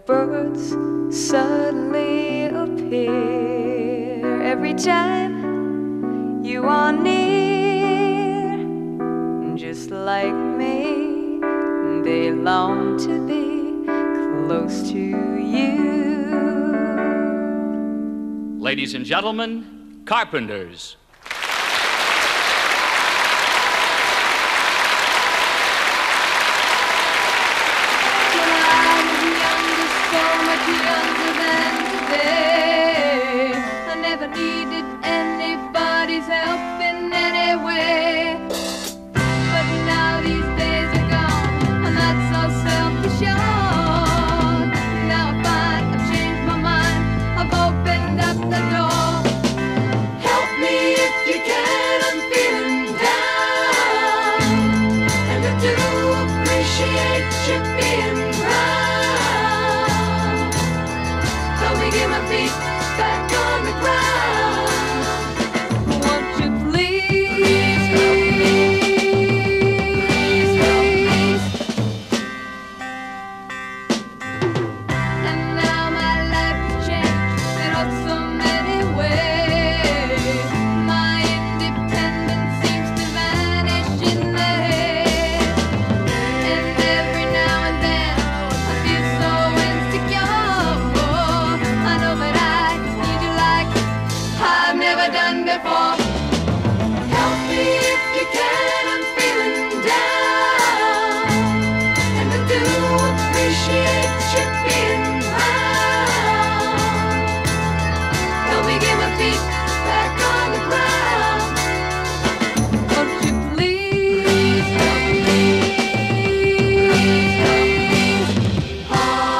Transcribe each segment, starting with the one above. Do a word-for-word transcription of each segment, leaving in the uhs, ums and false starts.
birds suddenly appear every time you are near. Just like me, they long to be close to you. Ladies and gentlemen, Carpenters. Younger than today, I never needed anybody's help in any way. But now these days are gone, I'm not so self-assured. Now I find I've changed my mind, I've opened up the door. Help me if you can, I'm feeling down, and I do appreciate you being right. Get my feet back on the ground. Won't you please help me? Please help me. And now my life has changed in oh so many ways. My independence seems to vanish in the haze. And every now and then I feel so insecure. I've never done before. Help me if you can, I'm feeling down, and I do appreciate you being around. Help me get my feet back on the ground. Won't you please help me? Please help me. Oh.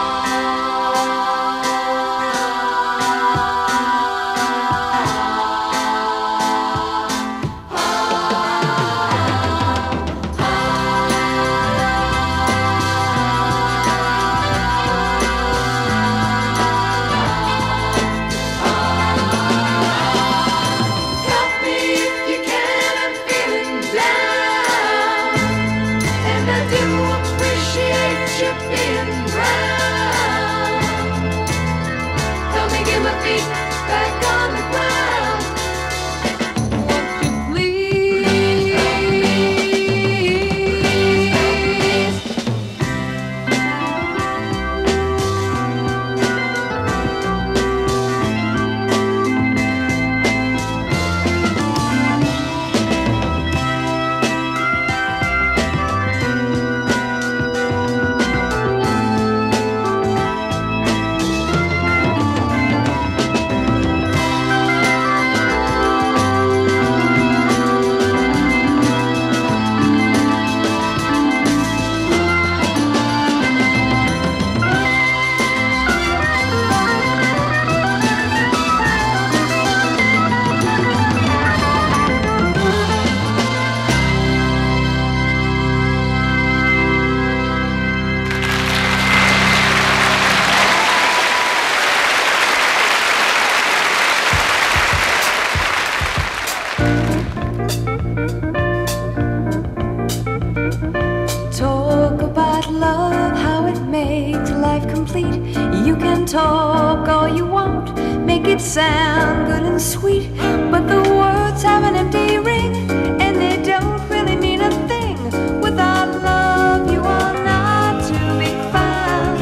Talk all you want, make it sound good and sweet, but the words have an empty ring, and they don't really mean a thing. Without love, you are not to be found,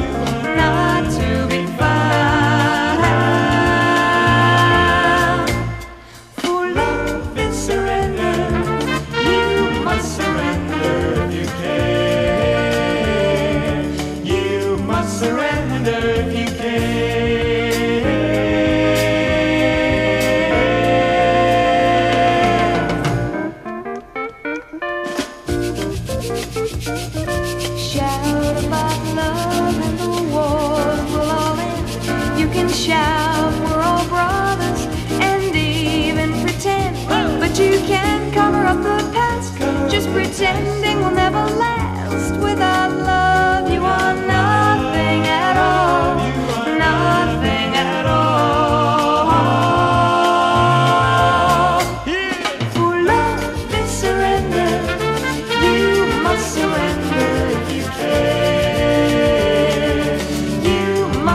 not to be found. For love is surrender, you must surrender if you can. You must surrender if you can. Shout about love and the wars will all end. You can shout we're all brothers and even pretend, but you can't cover up the past, just pretending will never last. Without love you are nothing at all, nothing at all. For love is surrender, you must surrender if you can. You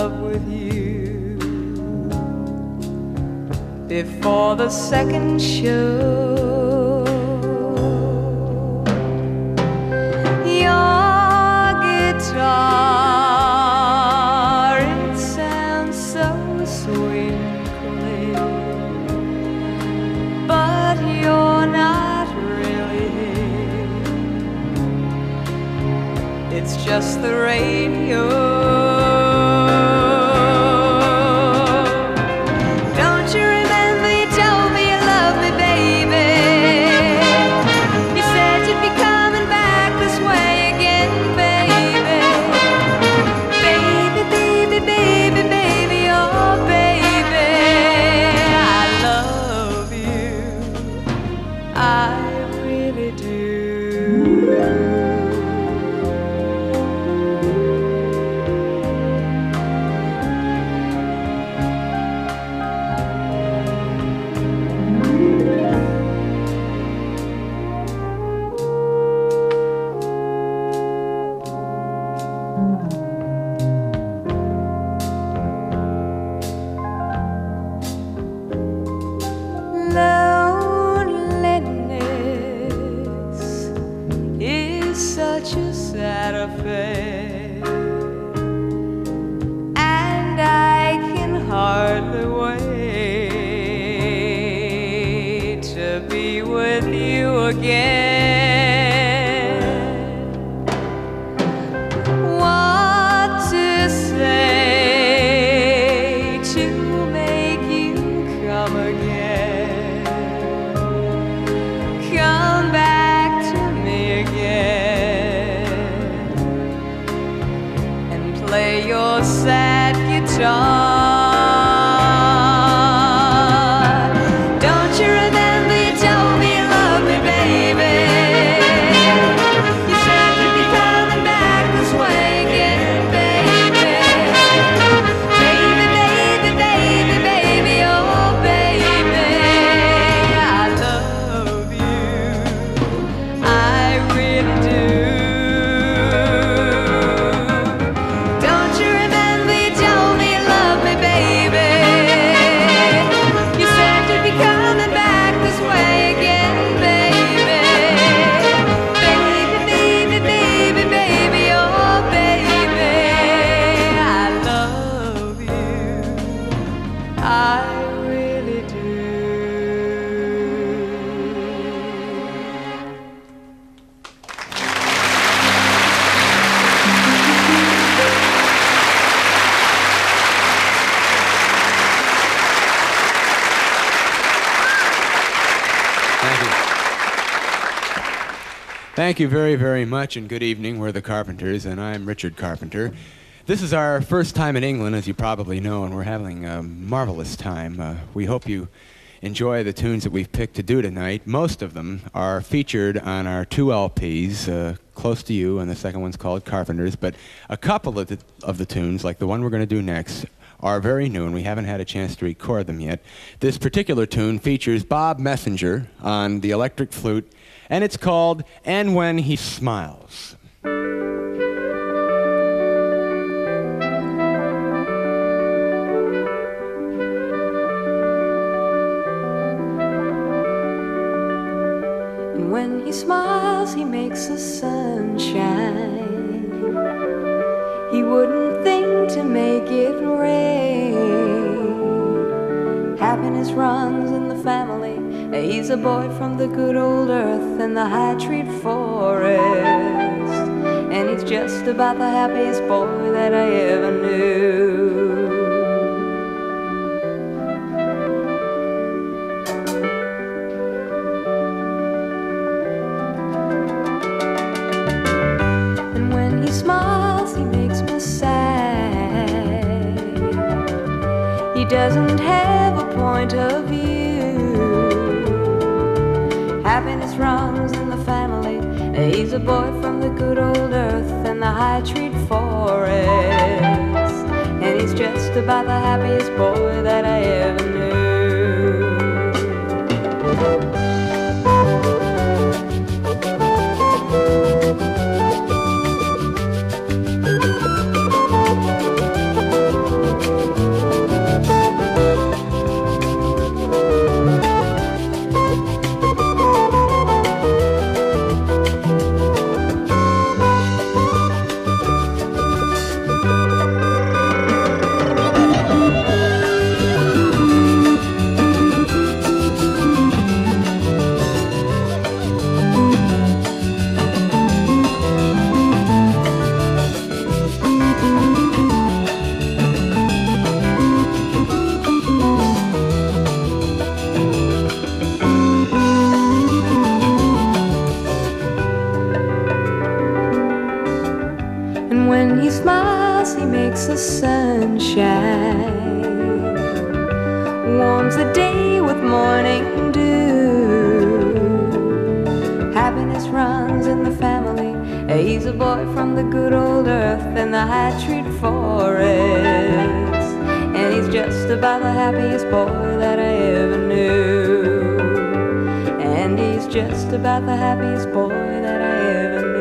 love with you before the second show. Your guitar, it sounds so sweet and clear, but you're not really here. It's just the radio. Thank you very, very much, and good evening. We're the Carpenters, and I'm Richard Carpenter. This is our first time in England, as you probably know, and we're having a marvelous time. Uh, we hope you enjoy the tunes that we've picked to do tonight. Most of them are featured on our two L Ps, uh, Close to You, and the second one's called Carpenters, but a couple of the, of the tunes, like the one we're going to do next, are very new, and we haven't had a chance to record them yet. This particular tune features Bob Messenger on the electric flute, and it's called And When He Smiles. And when he smiles, he makes the sun shine. He wouldn't think to make it rain. Happiness runs in the family. He's a boy from the good old earth and the high treed forest, and he's just about the happiest boy that I ever knew. And when he smiles, he makes me sad. He doesn't have a point of view. Happiness runs in the family. He's a boy from the good old earth and the high treed forest, and he's just about the happiest boy that I ever knew. the sunshine, warms the day with morning dew. Happiness runs in the family. He's a boy from the good old earth in the high tree forest, and he's just about the happiest boy that I ever knew. And he's just about the happiest boy that I ever knew.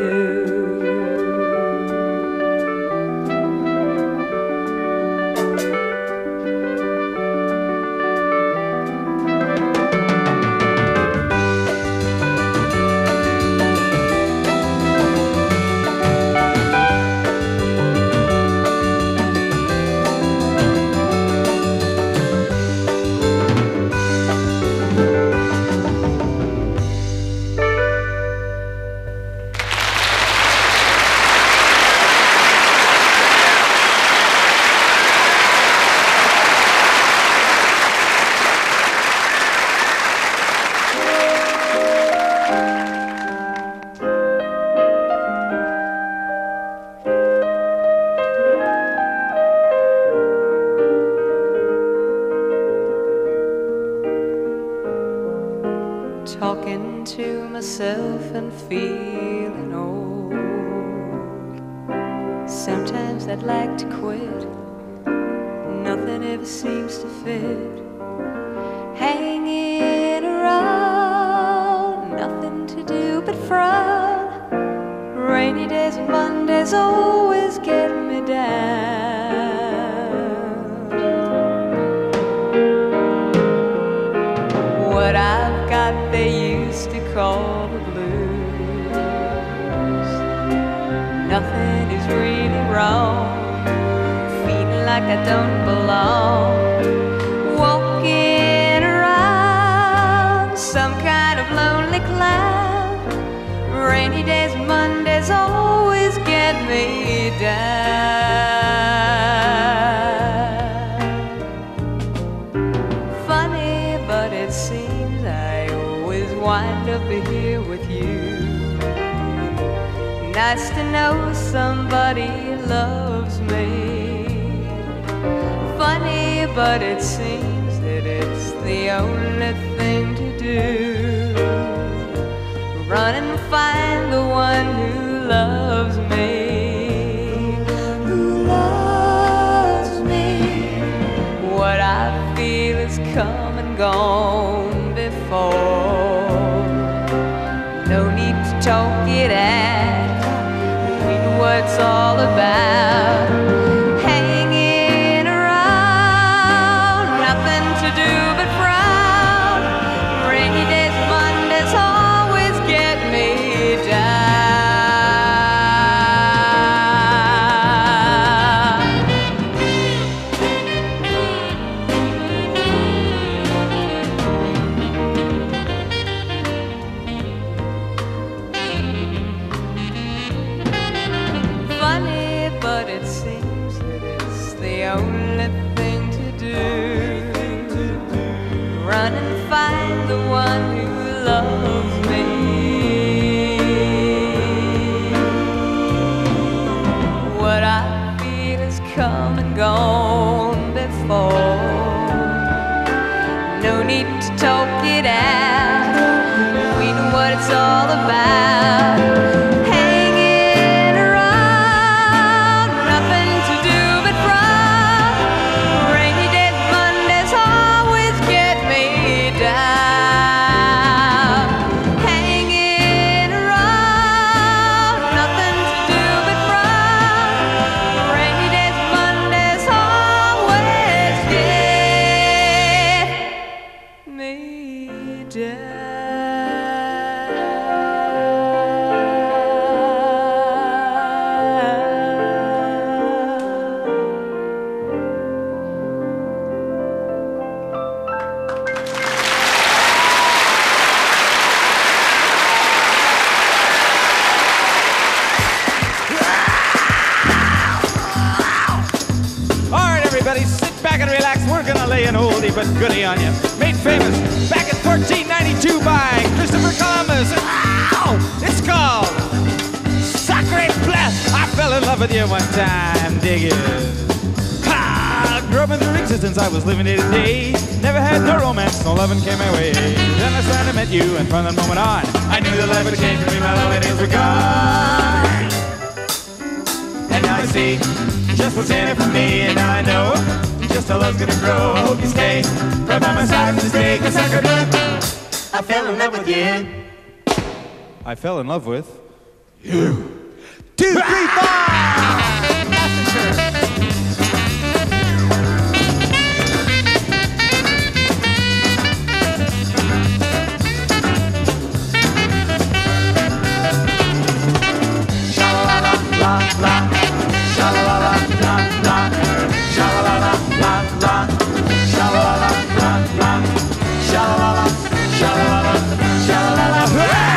Talking to myself and feeling old. Sometimes I'd like to quit. Nothing ever seems to fit. Hanging around, nothing to do but frown. Rainy days and Mondays always get me down. What I've got they used to call the blues. Nothing is really wrong. Feeling like I don't belong. Walking around some kind of lonely cloud. Rainy days and Mondays always get me down. Funny, but it seems I always wind up here with you. Nice to know somebody loves me. Funny, but it seems that it's the only thing to do. Run and find the one who loves me. Who loves me. What I feel is come and gone before. No need to talk it out. We know what it's all about. Hanging around, nothing to do but frown. Rainy days, Mondays always get me but it seems that it's the only thing to do. Run and find the one who loves me. What I feel has come and gone before. No need to talk it out. We know what it's all about. An oldie but goodie on you. Made famous back in fourteen ninety-two by Christopher Columbus. Ow! It's called Sacre Bleu. I fell in love with you one time. Dig it. carpenter existence I was living day to day. Never had no romance, no loving came my way. Then I started met you, and from that moment on, I knew that life would change for me, my lonely days were gone. And now I see just what's in it for me, and now I know just how love's gonna grow. I hope you stay right by my side from this day, 'cause I could I fell in love with you. I fell in love with you. Two, three, four! Sha-la-la-la, la, sha-la-la-la, la, sha-la-la-la, la, sha-la-la-la, sha-la-la-la, sha-la-la-la, sha-la-la-la.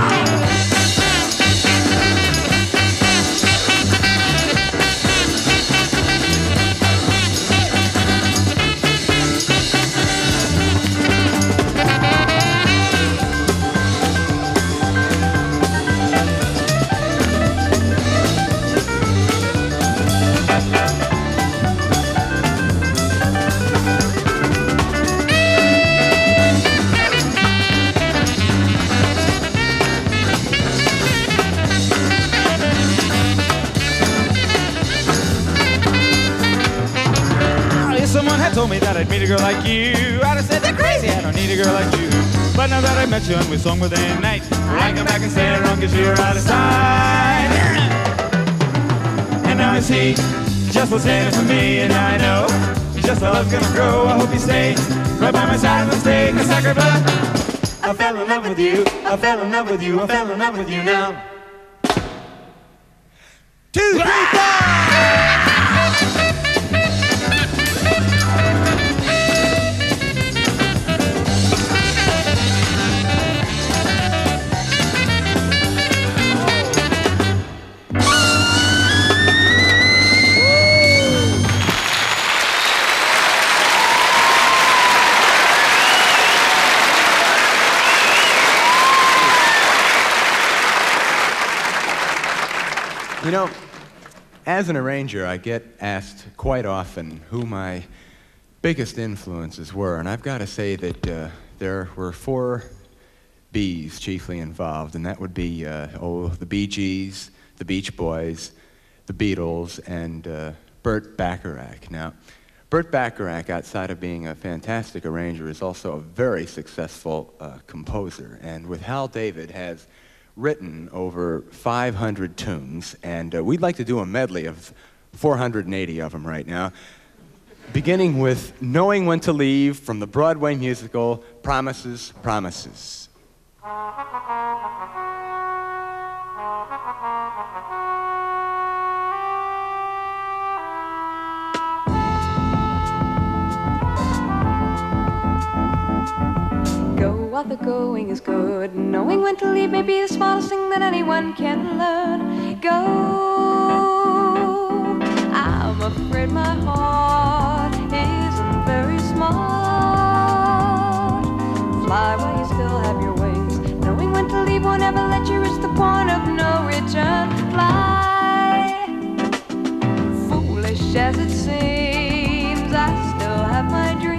Told me that I'd meet a girl like you, I'd have said they're crazy, I don't need a girl like you. But now that I met you and we swung within a night, I come back and say it wrong 'cause you're out of sight. And now I see just what's in it for me, and now I know just how love's gonna grow. I hope you stay right by my side and stay, 'cause I could I fell in love with you, I fell in love with you, I fell in love with you now. Two, three, four! You know, as an arranger, I get asked quite often who my biggest influences were, and I've got to say that uh, there were four B's chiefly involved, and that would be, uh, oh, the Bee Gees, the Beach Boys, the Beatles, and uh, Burt Bacharach. Now, Burt Bacharach, outside of being a fantastic arranger, is also a very successful uh, composer, and with Hal David has written over five hundred tunes, and uh, we'd like to do a medley of four hundred eighty of them right now, beginning with Knowing When to Leave from the Broadway musical Promises, Promises. While the going is good, knowing when to leave may be the smallest thing that anyone can learn. Go, I'm afraid my heart isn't very smart. Fly while you still have your wings, knowing when to leave won't ever let you reach the point of no return. Fly, foolish as it seems, I still have my dreams.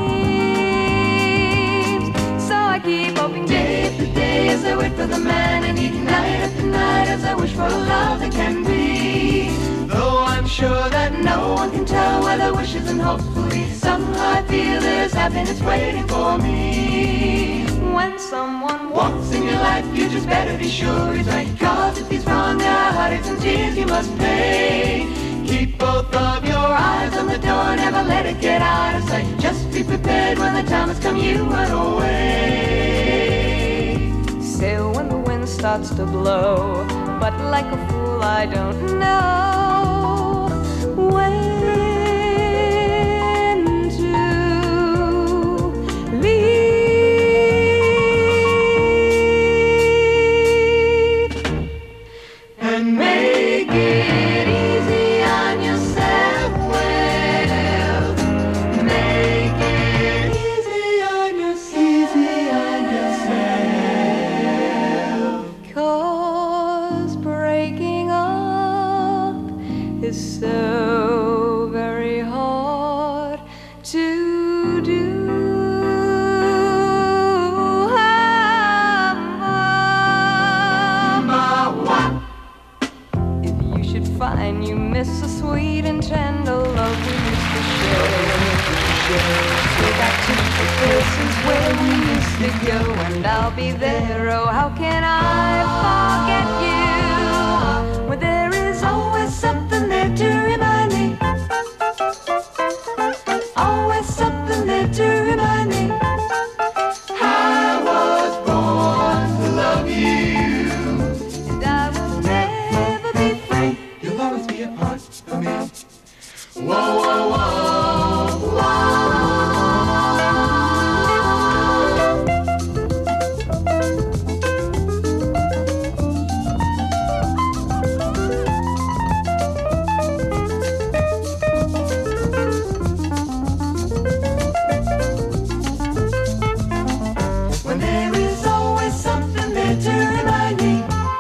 I keep hoping day after day as I wait for the man, and each night after night as I wish for a love that can be. Though I'm sure that no one can tell where the wishes and hopefully somehow I feel there's happiness waiting for me. When someone walks in your life, you just better be sure he's right, 'cause if he's wrong, there are heartaches and tears you must pay. Keep both of your eyes on the door, never let it get out of sight. Just be prepared when the time has come, you run away. Sail when the wind starts to blow, but like a fool I don't know when to leave. And make it easy on yourself, well, make it easy on yourself, easy on yourself. 'Cause breaking up is so very is where we used to go, and I'll be there. Oh, how can I forget you when there is always something there to remind me? Always something there to remind me. I was born to love you, and I will never be free. You'll always be a part of me. Whoa, whoa, whoa, when there is always something there to remind me.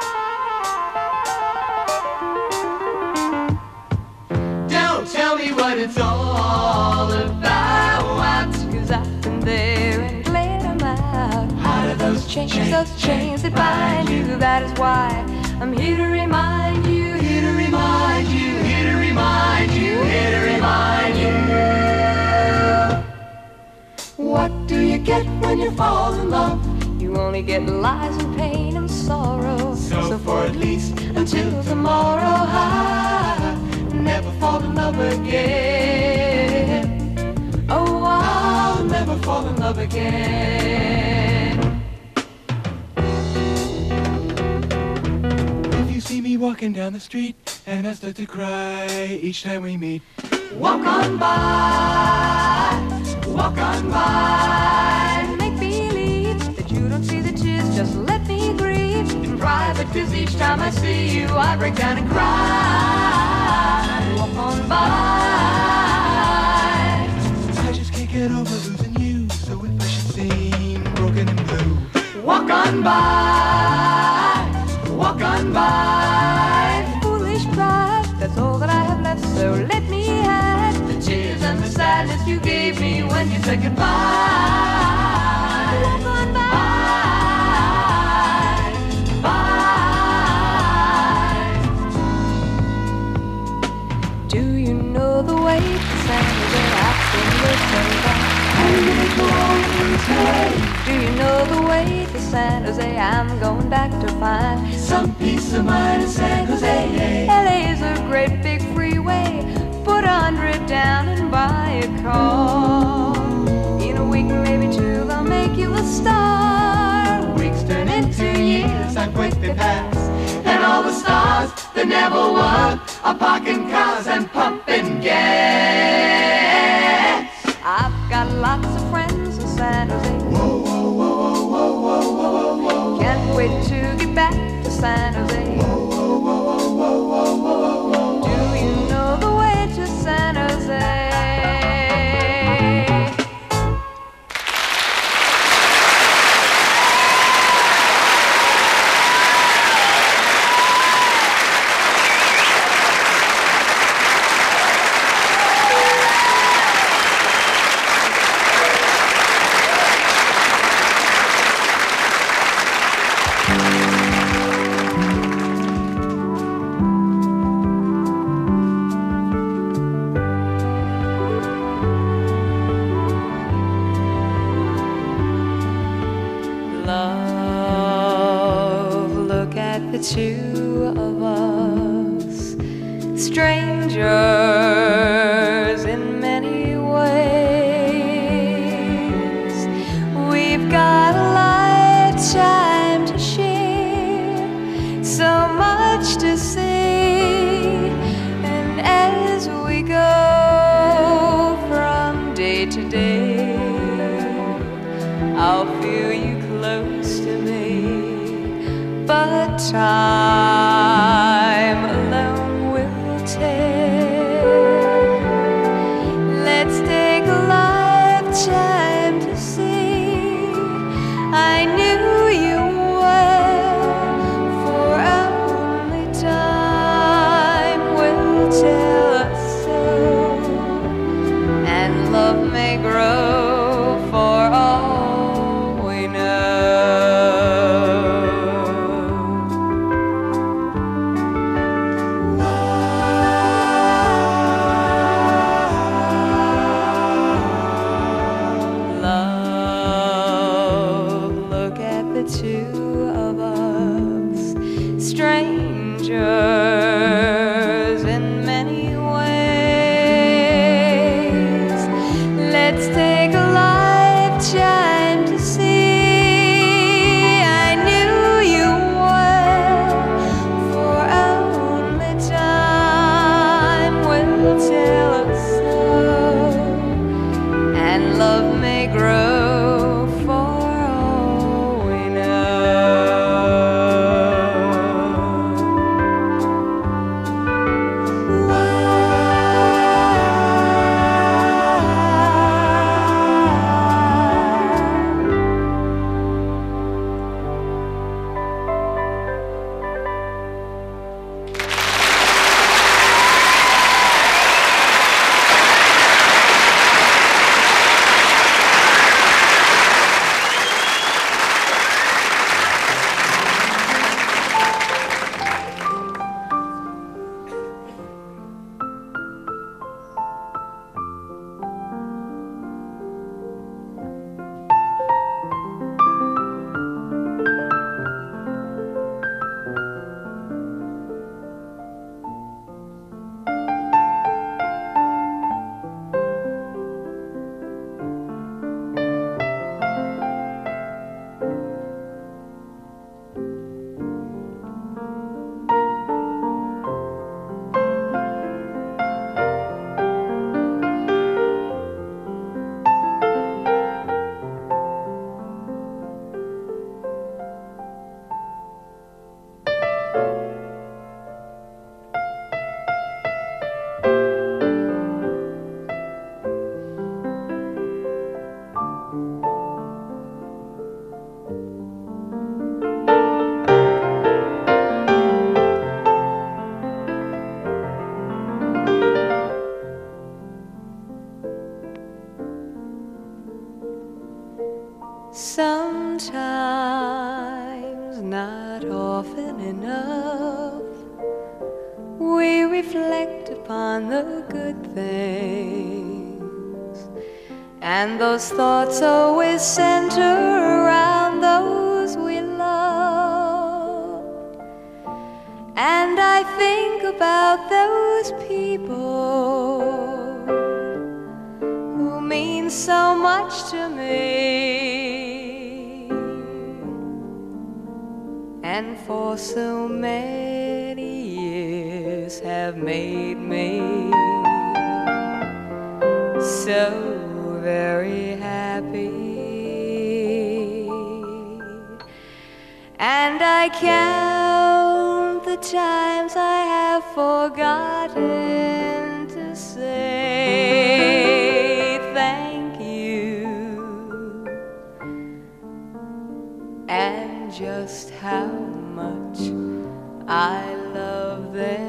Don't tell me what it's all about, 'cause I've been there and cleared them out. Out of those chains, those chains that bind you. That is why I'm here to remind you, here to remind you, here to remind you, here to remind you. What do you get when you fall in love? You only get lies and pain and sorrow. So, so for at least until tomorrow, I never fall in love again. Oh, I'll never fall in love again. If you see me walking down the street and I start to cry each time we meet, walk on by, walk on by. Make believe that you don't see the tears, just let me grieve in private, 'cause each time I see you I break down and cry. Walk on by. I just can't get over losing you, so if I should seem broken and blue, walk on by, walk on by. Foolish pride, that's all that I have left, so let me hide the tears and the sadness you gave me when you said goodbye. Walk on by, bye. Do you know the way to San Jose? I've been listening back. Do you know the way to San Jose? I'm going back to find some peace of mind in San Jose. L A's a great big freeway. Put a hundred down and buy a car. In a week, maybe two, they'll make you a star. Weeks turn into years, how quick they pass. And all the stars that never won are parking cars and pumping gas. I've got lots of friends in San Jose. Whoa, whoa, whoa, whoa, whoa, whoa, whoa. Can't wait to get back to San Jose. Whoa, whoa, whoa, whoa, whoa, whoa, whoa. Do you know the way to San Jose? The two of us, strangers in many ways. We've got a lifetime to share, so much to see, and as we go from day to day, I'll feel you close to me. But time alone will tell. Let's take a lifetime to see. I knew you well, for only time will tell us so. And love may grow for all we know. Love grow for all we Sometimes, not often enough, we reflect upon the good things, and those thoughts always center around those we love. And I think about those people who mean so much to me, and for so many years have made me so very happy. And I count the times I have forgotten to say thank you, and just how much I love them.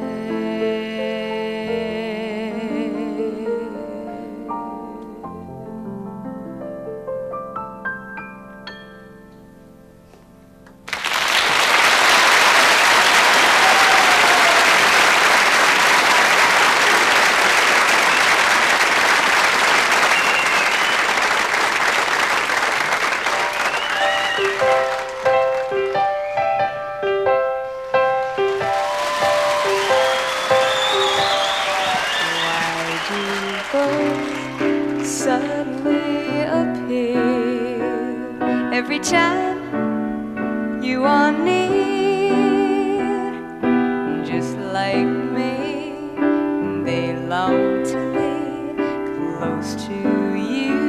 Suddenly appear every time you are near, just like me. They long to be close to you.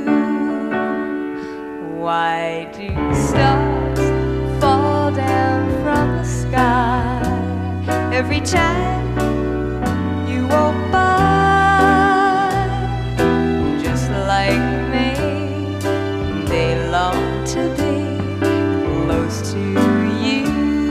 Why do stars fall down from the sky every time you walk by? Like me, they long to be close to you.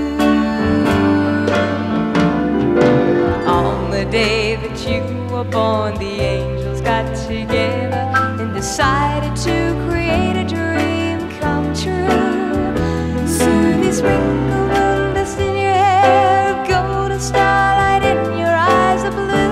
On the day that you were born, the angels got together and decided to create a dream come true. Soon they sprinkle moon dust in your hair, golden starlight in your eyes of blue.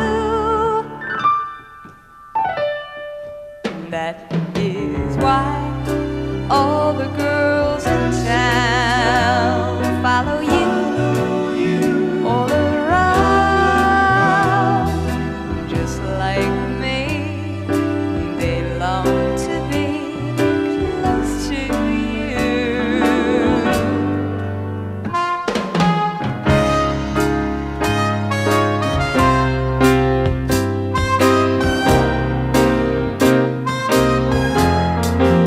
That is why all the girls in town follow you all around, just like me. They long to be close to you.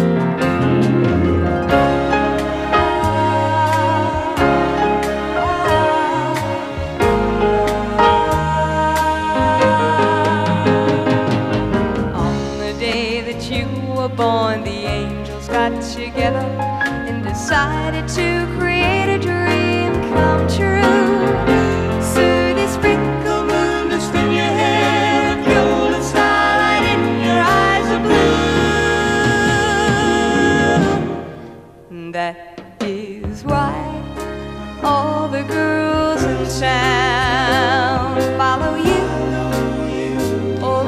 that you were born, the angels got together and decided to create a dream come true. So they sprinkle moon dust in your hair and golden starlight in your eyes of blue. That is why all the girls in town follow you all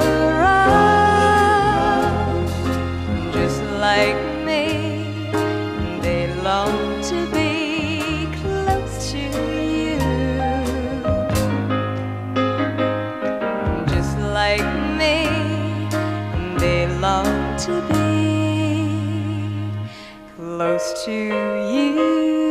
around. Just like me, they long to be close to you. Just like me, they long to be close to you.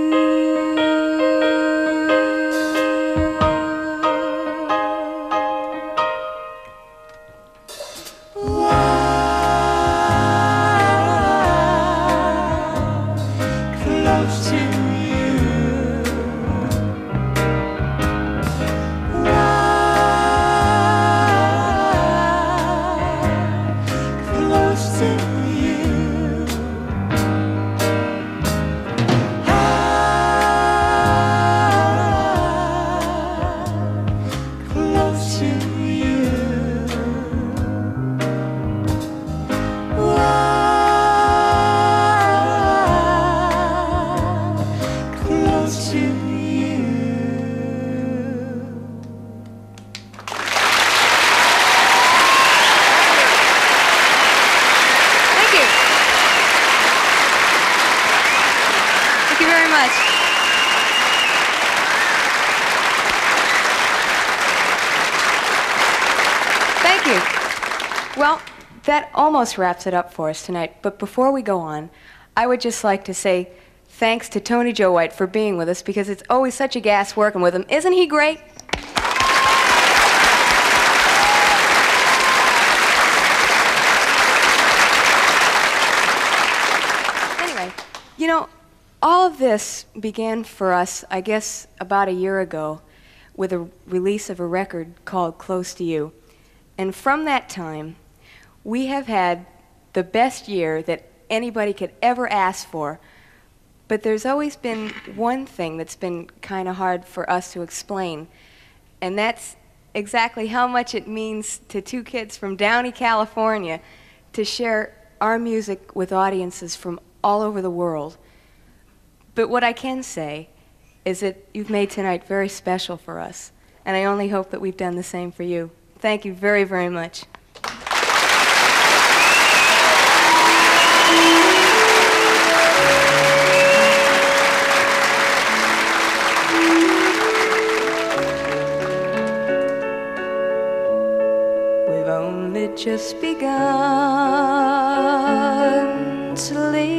Well, that almost wraps it up for us tonight. But before we go on, I would just like to say thanks to Tony Joe White for being with us, because it's always such a gas working with him. Isn't he great? Anyway, you know, all of this began for us, I guess, about a year ago with a release of a record called Close to You. And from that time, we have had the best year that anybody could ever ask for. But there's always been one thing that's been kind of hard for us to explain, and that's exactly how much it means to two kids from Downey, California, to share our music with audiences from all over the world. But what I can say is that you've made tonight very special for us, and I only hope that we've done the same for you. Thank you very, very much. We've only just begun to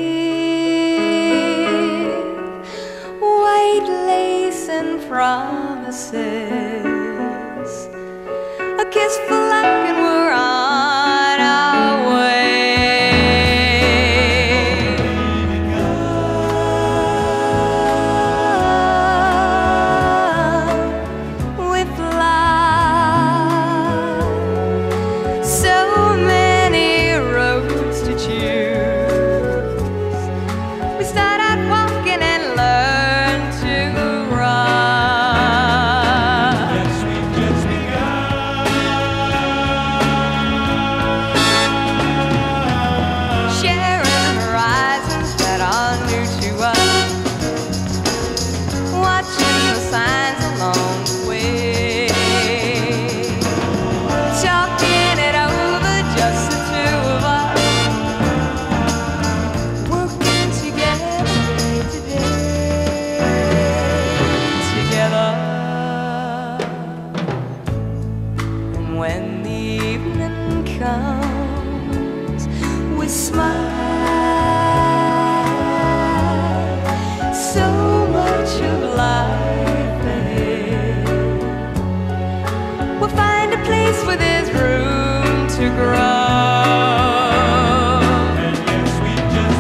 live, white lace and promises, a kiss for luck and we're on our way. With love, so many roads to choose. We start out walking and learn to run. Yes, we've just begun. Sharing horizons that are new to us, watching the signs along the way, talking it over, just the two of us, working together day to day, together. And when the evening comes, we smile. So much of life ahead. We'll find a place where there's room to grow. And yes, we've just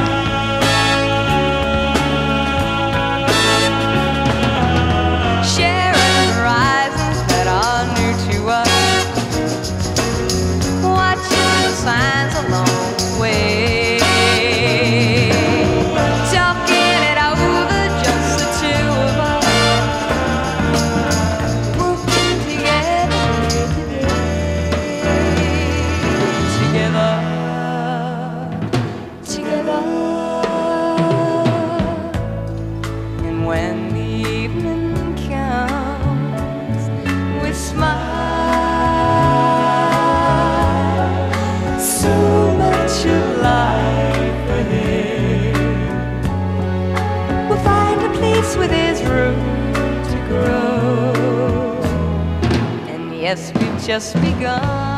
begun. Sharing horizons that are new to us, watching the signs along guess we've just begun.